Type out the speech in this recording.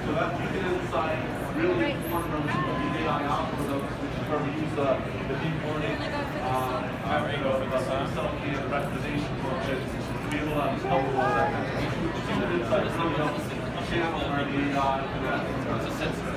So that you can inside really one from the AI algorithms, which is where we use the deep learning self-key and recommendation functions to be able to help with all that kind of thing. So you can inside a channel where the AI can